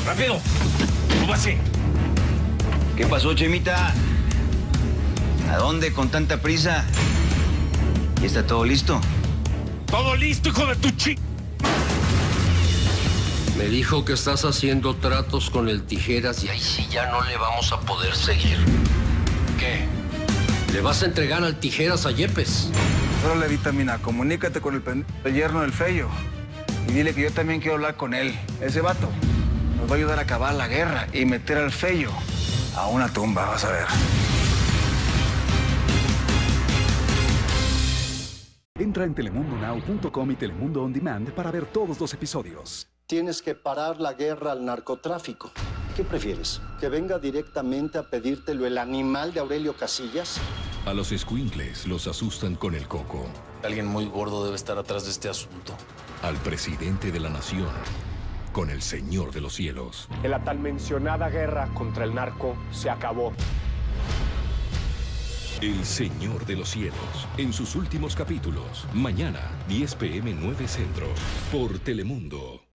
¡Rápido! ¡Súbase! ¿Qué pasó, Chemita? ¿A dónde con tanta prisa? ¿Ya está todo listo? ¡Todo listo, hijo de tu chi! Me dijo que estás haciendo tratos con el Tijeras y ahí sí ya no le vamos a poder seguir. ¿Qué? ¿Le vas a entregar al Tijeras a Yepes? Órale, Vitamina, comunícate con el yerno del Feyo y dile que yo también quiero hablar con él. Ese vato nos va a ayudar a acabar la guerra y meter al Feyo a una tumba, vas a ver. Entra en telemundonow.com y Telemundo On Demand para ver todos los episodios. Tienes que parar la guerra al narcotráfico. ¿Qué prefieres? ¿Que venga directamente a pedírtelo el animal de Aurelio Casillas? A los escuincles los asustan con el coco. Alguien muy gordo debe estar atrás de este asunto. Al presidente de la nación con el Señor de los Cielos. La tan mencionada guerra contra el narco se acabó. El Señor de los Cielos, en sus últimos capítulos. Mañana, 10 p.m. 9 Centro, por Telemundo.